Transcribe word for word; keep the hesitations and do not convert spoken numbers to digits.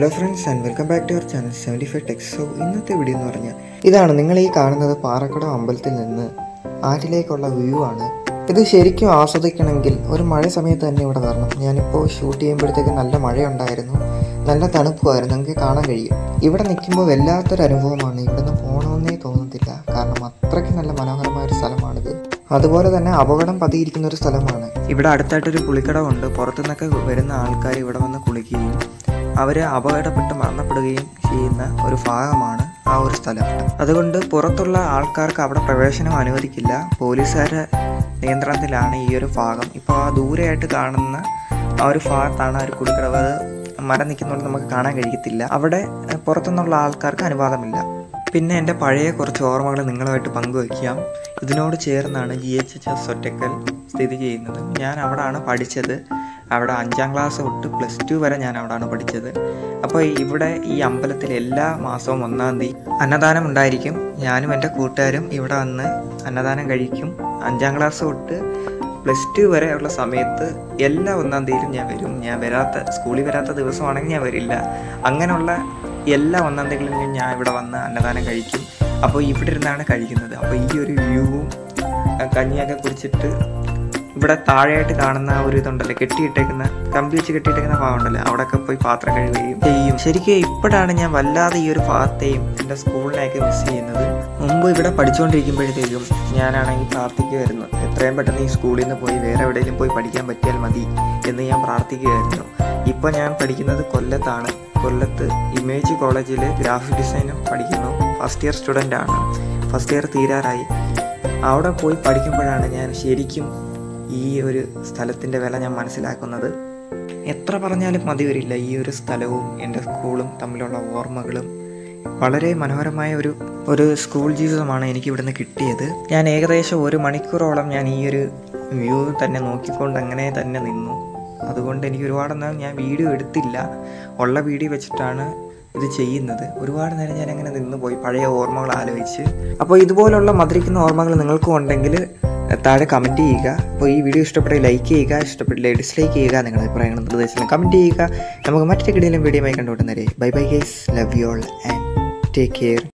Hello friends and welcome back to our channel seventy five techs. So ഇന്നത്തെ video എന്ന് പറഞ്ഞാൽ ഇതാണ്, നിങ്ങൾ ഈ കാണുന്നത് പാറക്കട അമ്പലത്തിൽ നിന്ന് ആറ്റിലേക്കുള്ള വ്യൂ ആണ്. ഇത് ശരിക്കും ആസ്വദിക്കണമെങ്കിൽ ഒരു മഴ സമയത്ത് തന്നെ ഇവിടെ വരണം. ഞാനിപ്പോൾ ഷൂട്ട് ചെയ്യുമ്പോഴത്തേക്ക് നല്ല മഴയുണ്ടായിരുന്നു, നല്ല തണുപ്പുമായിരുന്നു, നിങ്ങൾക്ക് കാണാൻ കഴിയും. ഇവിടെ നിൽക്കുമ്പോൾ വല്ലാത്തൊരു അനുഭവമാണ്. ഇവിടുന്ന് പോകണമെന്നേ തോന്നത്തില്ല, കാരണം അത്രയ്ക്ക് നല്ല മനോഹരമായൊരു സ്ഥലമാണിത്. അതുപോലെ തന്നെ അപകടം പതിയിരിക്കുന്ന ഒരു സ്ഥലമാണ്. ഇവിടെ അടുത്തായിട്ടൊരു കുളിക്കടമുണ്ട്. പുറത്തുനിന്നൊക്കെ വരുന്ന ആൾക്കാർ ഇവിടെ വന്ന് കുളിക്കുകയും അവർ അപകടപ്പെട്ട് മരണപ്പെടുകയും ചെയ്യുന്ന ഒരു ഭാഗമാണ് ആ ഒരു സ്ഥലം. അതുകൊണ്ട് പുറത്തുള്ള ആൾക്കാർക്ക് അവിടെ പ്രവേശനം അനുവദിക്കില്ല. പോലീസുകാരുടെ നിയന്ത്രണത്തിലാണ് ഈ ഒരു ഭാഗം. ഇപ്പോൾ ആ ദൂരെയായിട്ട് കാണുന്ന ആ ഒരു ഭാഗത്താണ് ആ ഒരു കുളിക്കടവ്. അത് മരം നിൽക്കുന്നതുകൊണ്ട് നമുക്ക് കാണാൻ കഴിയത്തില്ല. അവിടെ പുറത്തുനിന്നുള്ള ആൾക്കാർക്ക് അനുവാദമില്ല. പിന്നെ എൻ്റെ പഴയ കുറച്ച് ഓർമ്മകൾ നിങ്ങളുമായിട്ട് പങ്കുവയ്ക്കാം. ഇതിനോട് ചേർന്നാണ് G H H S Ottakkal സ്ഥിതി ചെയ്യുന്നത്. ഞാൻ അവിടെയാണ് പഠിച്ചത്. അവിടെ അഞ്ചാം ക്ലാസ് തൊട്ട് പ്ലസ് ടു വരെ ഞാൻ അവിടെയാണ് പഠിച്ചത്. അപ്പോൾ ഇവിടെ ഈ അമ്പലത്തിൽ എല്ലാ മാസവും ഒന്നാം തീയതി അന്നദാനം ഉണ്ടായിരിക്കും. ഞാനും എൻ്റെ കൂട്ടുകാരും ഇവിടെ വന്ന് അന്നദാനം കഴിക്കും. അഞ്ചാം ക്ലാസ് തൊട്ട് പ്ലസ് ടു വരെ ഉള്ള സമയത്ത് എല്ലാ ഒന്നാം തീയതിയിലും ഞാൻ വരും. ഞാൻ വരാത്ത സ്കൂളിൽ വരാത്ത ദിവസമാണെങ്കിൽ ഞാൻ വരില്ല. അങ്ങനെയുള്ള എല്ലാ ഒന്നാം തീയതികളിലും ഞാൻ ഇവിടെ വന്ന് അന്നദാനം കഴിക്കും. അപ്പോൾ ഇവിടെ ഇരുന്നാണ് കഴിക്കുന്നത്. അപ്പോൾ ഈ ഒരു വ്യൂവും കഞ്ഞിയൊക്കെ കുടിച്ചിട്ട് ഇവിടെ താഴെയായിട്ട് കാണുന്ന ഒരു ഇതുണ്ടല്ലോ, കെട്ടിയിട്ടേക്കുന്ന കമ്പി വെച്ച് കെട്ടിയിട്ടേക്കുന്ന ഭാഗമുണ്ടല്ലോ, അവിടെയൊക്കെ പോയി പാത്രം കഴുകുകയും ചെയ്യും. ശരിക്കും ഇപ്പോഴാണ് ഞാൻ വല്ലാതെ ഈ ഒരു ഭാഗത്തെയും എൻ്റെ സ്കൂളിനെയൊക്കെ മിസ് ചെയ്യുന്നത്. മുമ്പ് ഇവിടെ പഠിച്ചുകൊണ്ടിരിക്കുമ്പോഴത്തേക്കും ഞാനാണെങ്കിൽ പ്രാർത്ഥിക്കുമായിരുന്നു, എത്രയും പെട്ടെന്ന് ഈ സ്കൂളിൽ നിന്ന് പോയി വേറെ എവിടെയെങ്കിലും പോയി പഠിക്കാൻ പറ്റിയാൽ മതി എന്ന് ഞാൻ പ്രാർത്ഥിക്കുമായിരുന്നു. ഇപ്പോൾ ഞാൻ പഠിക്കുന്നത് കൊല്ലത്താണ്. കൊല്ലത്ത് ഇമേജ് കോളേജിൽ ഗ്രാഫിക് ഡിസൈനും പഠിക്കുന്നു. ഫസ്റ്റ് ഇയർ സ്റ്റുഡൻ്റ് ആണ്. ഫസ്റ്റ് ഇയർ തീരാറായി. അവിടെ പോയി പഠിക്കുമ്പോഴാണ് ഞാൻ ശരിക്കും ഈ ഒരു സ്ഥലത്തിൻ്റെ വില ഞാൻ മനസ്സിലാക്കുന്നത്. എത്ര പറഞ്ഞാലും മതി വരില്ല. ഈ ഒരു സ്ഥലവും എൻ്റെ സ്കൂളും തമ്മിലുള്ള ഓർമ്മകളും വളരെ മനോഹരമായ ഒരു ഒരു സ്കൂൾ ജീവിതമാണ് എനിക്ക് ഇവിടുന്ന് കിട്ടിയത്. ഞാൻ ഏകദേശം ഒരു മണിക്കൂറോളം ഞാൻ ഈ ഒരു വ്യൂ തന്നെ നോക്കിക്കൊണ്ട് അങ്ങനെ തന്നെ നിന്നു. അതുകൊണ്ട് എനിക്ക് ഒരുപാടൊന്നും ഞാൻ വീഡിയോ എടുത്തില്ല. ഉള്ള വീഡിയോ വെച്ചിട്ടാണ് ഇത് ചെയ്യുന്നത്. ഒരുപാട് നേരം ഞാൻ അങ്ങനെ നിന്ന് പോയി പഴയ ഓർമ്മകൾ ആലോചിച്ച്. അപ്പോൾ ഇതുപോലുള്ള മധുരിക്കുന്ന ഓർമ്മകൾ നിങ്ങൾക്കും ഉണ്ടെങ്കിൽ താഴെ കമൻറ്റ് ചെയ്യുക. അപ്പോൾ ഈ വീഡിയോ ഇഷ്ടപ്പെട്ടെങ്കിൽ ലൈക്ക് ചെയ്യുക, ഇഷ്ടപ്പെട്ടില്ല ഡിസ്ലൈക്ക് ചെയ്യുക. നിങ്ങളുടെ അഭിപ്രായങ്ങളും നിർദ്ദേശങ്ങളും കമൻറ്റ് ചെയ്യുക. നമുക്ക് മറ്റൊരു കിടിലൻ വീഡിയോ ആയി കണ്ടുകൊണ്ടുവന്നേരെ. Bye bye guys, love you all and take care.